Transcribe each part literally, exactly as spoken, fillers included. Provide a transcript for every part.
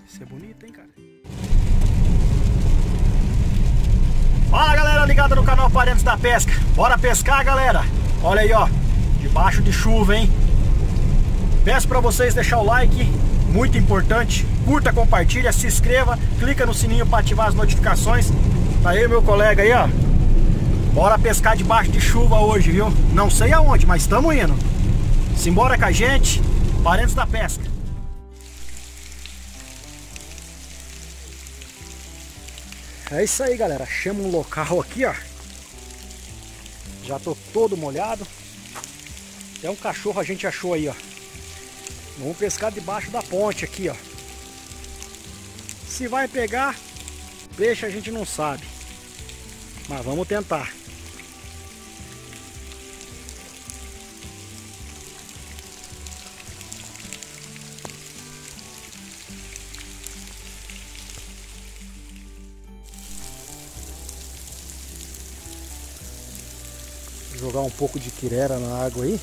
Isso é bonito, hein, cara? Fala, galera ligada no canal Parentes da Pesca. Bora pescar, galera. Olha aí, ó. Debaixo de chuva, hein? Peço pra vocês deixar o like, muito importante. Curta, compartilha, se inscreva, clica no sininho para ativar as notificações. Tá aí meu colega aí, ó. Bora pescar debaixo de chuva hoje, viu? Não sei aonde, mas estamos indo. Simbora com a gente, Parentes da Pesca. É isso aí, galera. Chama um local aqui, ó. Já tô todo molhado. Até um cachorro a gente achou aí, ó. Vamos pescar debaixo da ponte aqui, ó. Se vai pegar peixe a gente não sabe, mas vamos tentar. Vou jogar um pouco de quirera na água aí.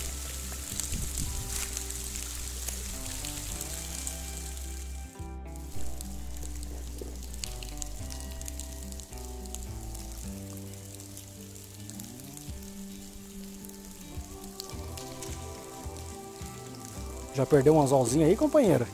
Já perdeu um anzolzinho aí, companheira?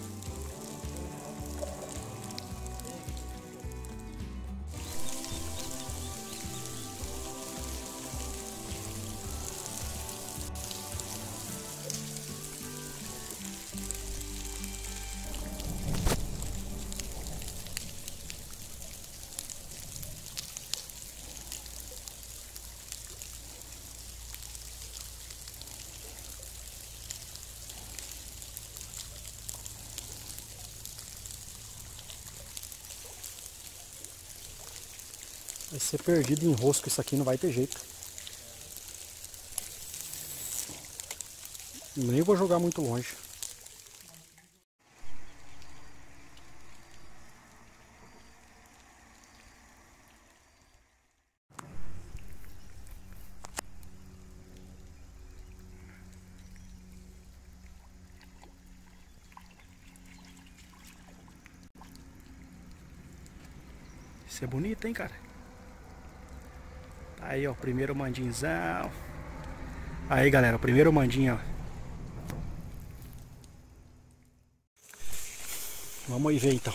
Vai ser perdido em rosco, isso aqui não vai ter jeito. Nem vou jogar muito longe. Isso é bonito, hein, cara? Aí, ó, o primeiro mandinzão. Aí, galera, o primeiro mandinho, ó. Vamos aí ver, então.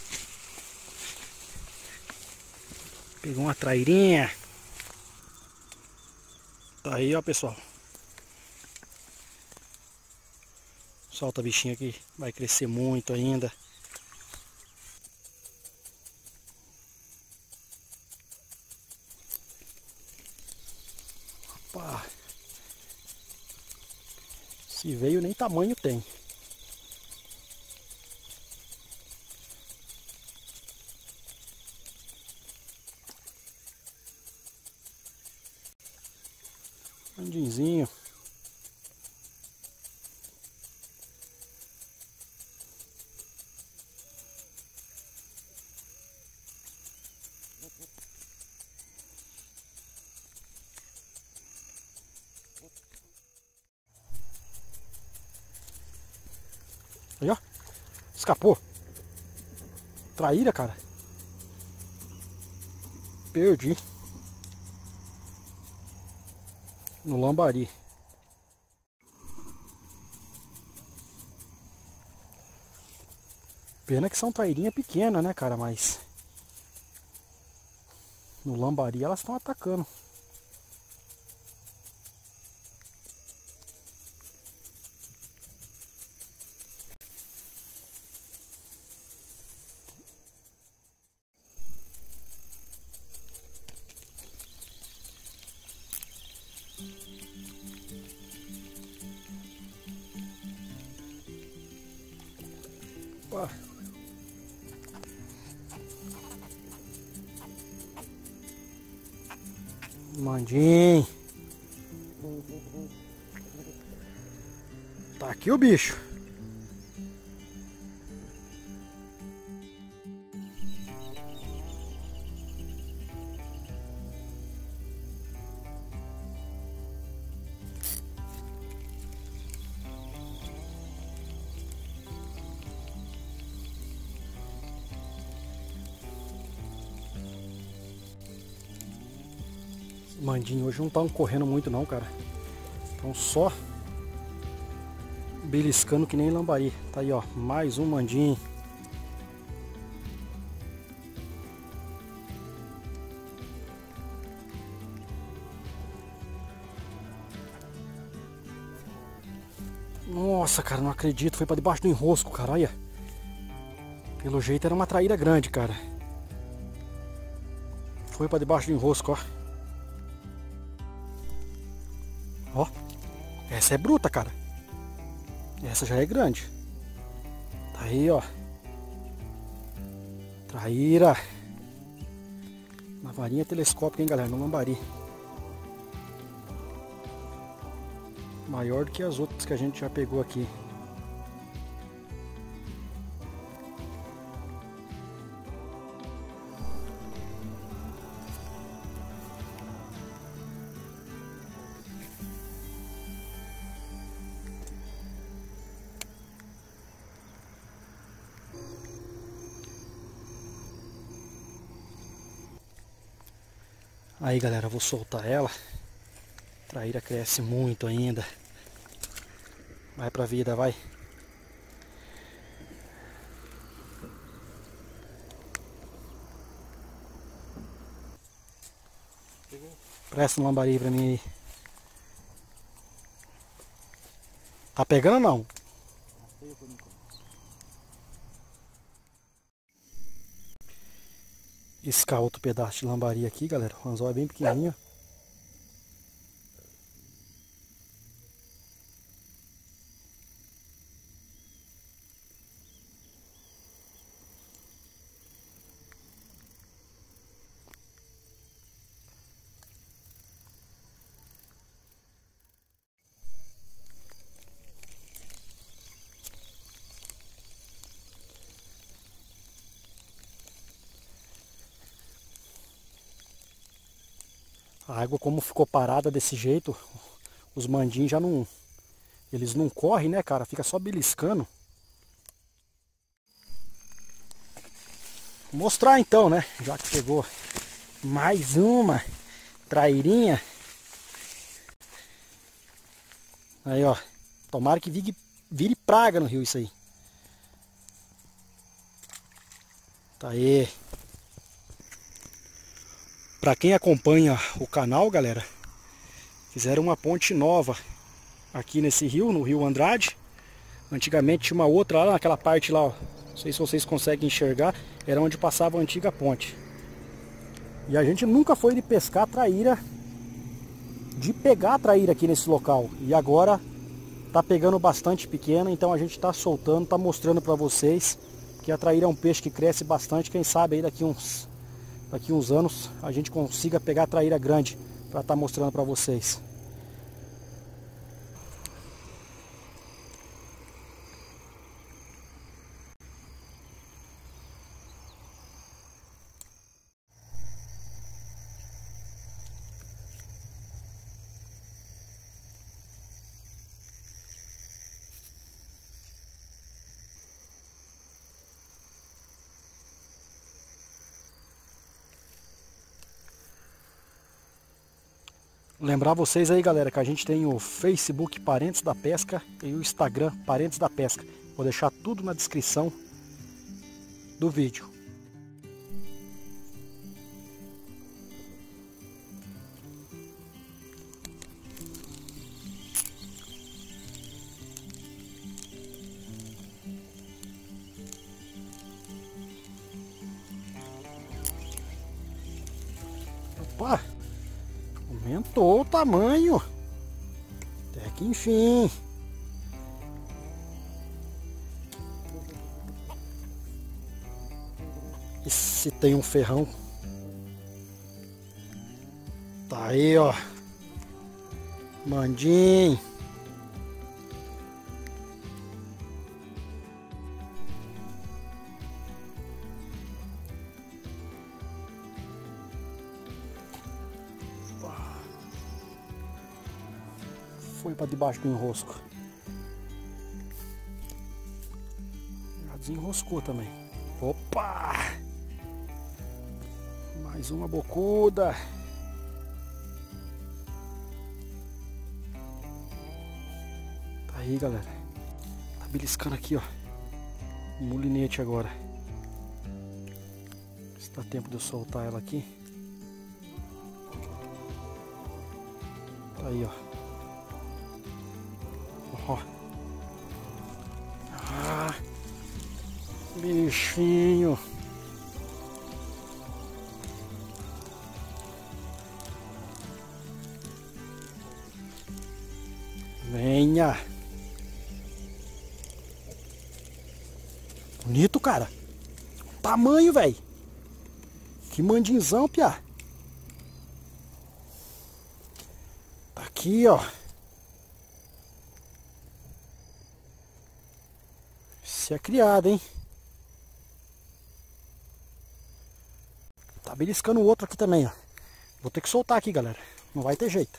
Pegou uma trairinha. Tá aí, ó, pessoal. Solta a bichinha aqui. Vai crescer muito ainda. Se veio, nem tamanho tem. Mandinzinho. Aí, ó. Escapou. Traíra, cara. Perdi. No lambari. Pena que são trairinha pequena, né, cara? Mas no lambari elas estão atacando. Opa. Mandim. Tá aqui o bicho. Mandinhos hoje não estão correndo muito não, cara. Estão só beliscando que nem lambari. Tá aí, ó, mais um mandinho. Nossa, cara, não acredito. Foi pra debaixo do enrosco, cara, olha. Pelo jeito era uma traíra grande, cara. Foi pra debaixo do enrosco, ó. Ó. Essa é bruta, cara. Essa já é grande. Tá aí, ó. Traíra. Uma varinha telescópica, hein, galera, no lambari. Maior do que as outras que a gente já pegou aqui. Aí, galera, eu vou soltar ela. A traíra cresce muito ainda. Vai pra vida, vai. Presta um lambari pra mim aí. Tá pegando ou não? Escar outro pedaço de lambari aqui, galera. O anzol é bem pequenininho. A água, como ficou parada desse jeito, os mandinhos já não... Eles não correm, né, cara? Fica só beliscando. Vou mostrar então, né? Já que pegou mais uma trairinha. Aí, ó. Tomara que vire, vire praga no rio isso aí. Tá aí. Para quem acompanha o canal, galera, fizeram uma ponte nova aqui nesse rio, no Rio Andrade. Antigamente tinha uma outra lá naquela parte lá, ó. Não sei se vocês conseguem enxergar, era onde passava a antiga ponte. E a gente nunca foi de pescar traíra, de pegar a traíra aqui nesse local. E agora tá pegando bastante pequena, então a gente tá soltando, tá mostrando para vocês que a traíra é um peixe que cresce bastante. Quem sabe aí daqui uns daqui uns anos a gente consiga pegar a traíra grande para estar mostrando para vocês. Lembrar vocês aí, galera, que a gente tem o Facebook Parentes da Pesca e o Instagram Parentes da Pesca. Vou deixar tudo na descrição do vídeo. Opa! Aumentou o tamanho. Até que enfim. E se tem um ferrão. Tá aí, ó. Mandinho. Foi para debaixo do enrosco. Já desenroscou também. Opa! Mais uma bocuda. Aí, galera. Tá beliscando aqui, ó. O mulinete agora. Se dá tempo de eu soltar ela aqui. Tá aí, ó. Ó. Ah, bichinho. Venha. Bonito, cara. Tamanho, velho. Que mandinzão, piá. Tá aqui, ó. Esse é criado, hein? Tá beliscando o outro aqui também, ó. Vou ter que soltar aqui, galera. Não vai ter jeito.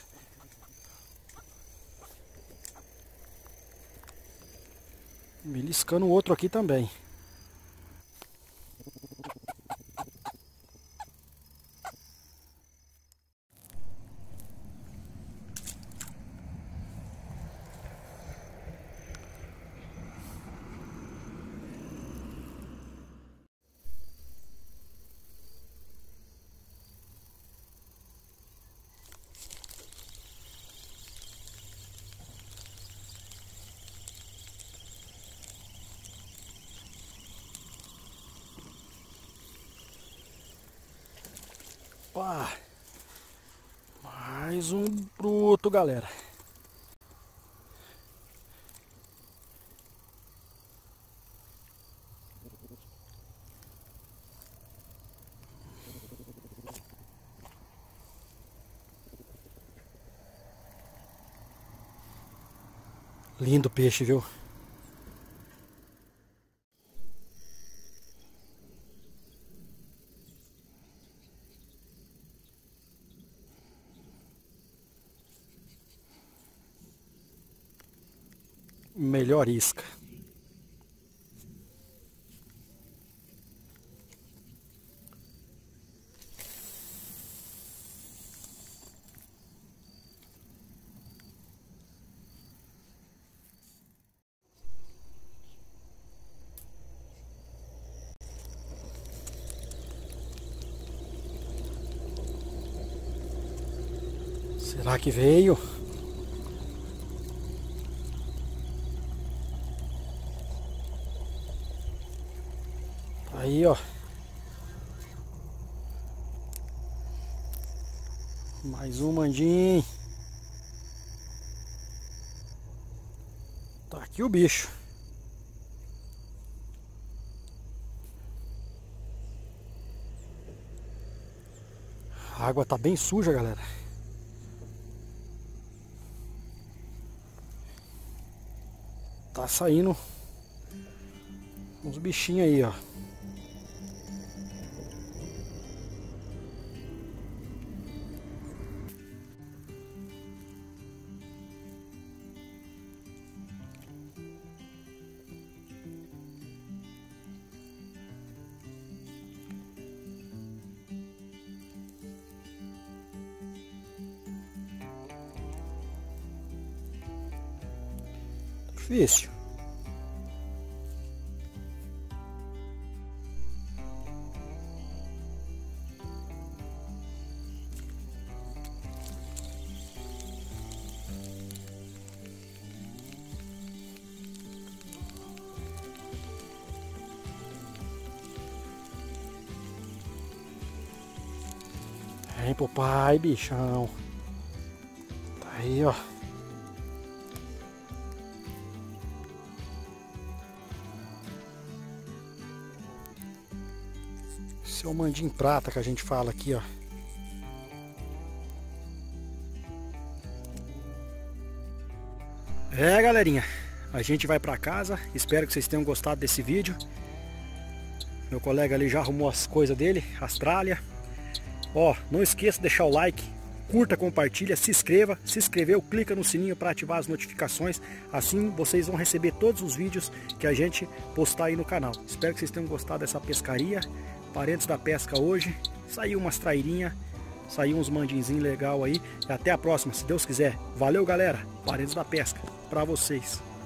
Beliscando o outro aqui também. Opa! Mais um bruto, galera. Lindo peixe, viu? Melhor isca. Será que veio? Aí, ó. Mais um mandim. Tá aqui o bicho. A água tá bem suja, galera. Tá saindo uns bichinhos aí, ó. Difícil. Vem pro pai, bichão. Tá aí, ó. Esse é o mandim prata que a gente fala aqui, ó. É, galerinha, a gente vai pra casa. Espero que vocês tenham gostado desse vídeo. Meu colega ali já arrumou as coisas dele, as tralhas. Ó, não esqueça de deixar o like, curta, compartilha, se inscreva. Se inscreveu, clica no sininho para ativar as notificações. Assim vocês vão receber todos os vídeos que a gente postar aí no canal. Espero que vocês tenham gostado dessa pescaria. Parentes da pesca hoje. Saiu umas trairinhas, saiu uns mandinzinhos legal aí. E até a próxima, se Deus quiser. Valeu, galera. Parentes da pesca pra vocês.